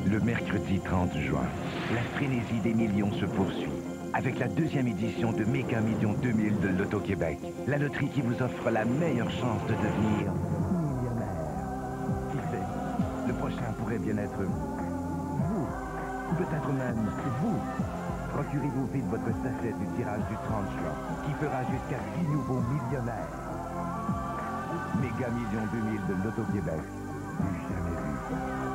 Le mercredi 30 juin, la frénésie des millions se poursuit avec la deuxième édition de Méga Millions 2000 de Loto-Québec. La loterie qui vous offre la meilleure chance de devenir millionnaire. Qui sait, le prochain pourrait bien être vous, ou peut-être même vous. Procurez-vous vite votre sachet du tirage du 30 juin, qui fera jusqu'à 6 nouveaux millionnaires. Méga Millions 2000 de Loto-Québec, du jamais vu.